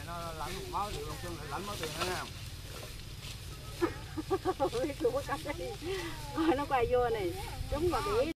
nó lãnh một máu thì ông lãnh máu tiền nữa nha. Nó quay vô này, chúng mà bị